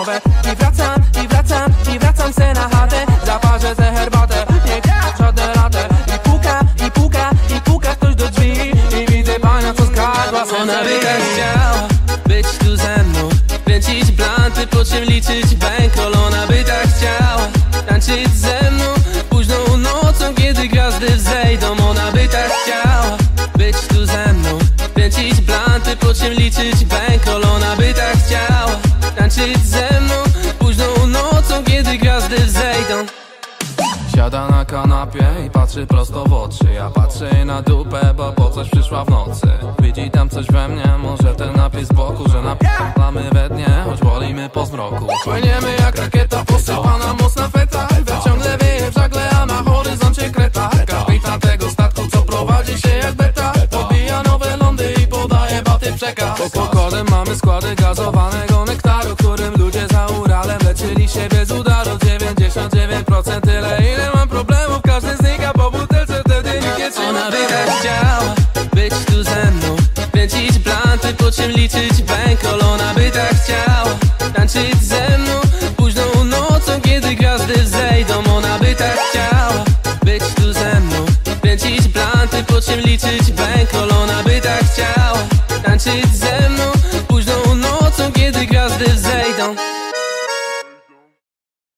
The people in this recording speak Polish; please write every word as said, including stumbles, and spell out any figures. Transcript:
nowe. I wracam, i wracam, i wracam se na chatę. Zaparzę se herbatę, nie żadne latę. I puka, i puka, i puka ktoś do drzwi. I widzę panią, co skradła se. Ona by tak chciała być tu ze mną, kręcić blanty, po czym liczyć bankroll. Ona by tak chciała tańczyć ze mną późną nocą, kiedy gwiazdy wzejdą. Ona by tak chciała być tu ze mną, kręcić blanty, po czym liczyć bankroll. Ona by tak chciała tańczyć ze mną późną nocą, kiedy gwiazdy wzejdą. Siada na kanapie i patrzy prosto w oczy. Ja patrzę jej na dupę, bo po coś przyszła w nocy. Widzi tam coś we mnie, może ten napis z boku, że napierdamy we dnie, choć wolimy po zmroku. Płyniemy jak rakieta, posypana mocna feta. Wiatr ciągle wieje w żagle, a na horyzoncie kreta. Kapitan tego statku, co prowadzi się jak beta, podbija nowe lądy i podaje baty przekaz. Pod kodem mamy składy gazowanego nektaru, którym ludzie za Uralem leczyli się bez udaru. Dziewięćdziesiąt dziewięć procent tyle, ile mam problemów, każdy znika po butelce, wtedy nikt nie trzyma. Ona by tak chciała być tu ze mną, kręcić blanty, po czym liczyć bankroll. Ona by tak chciała tańczyć ze mną późną nocą, kiedy gwiazdy wzejdą. Ona by tak chciała być tu ze mną, kręcić blanty, po czym liczyć bankroll. Ona by tak chciała tańczyć ze mną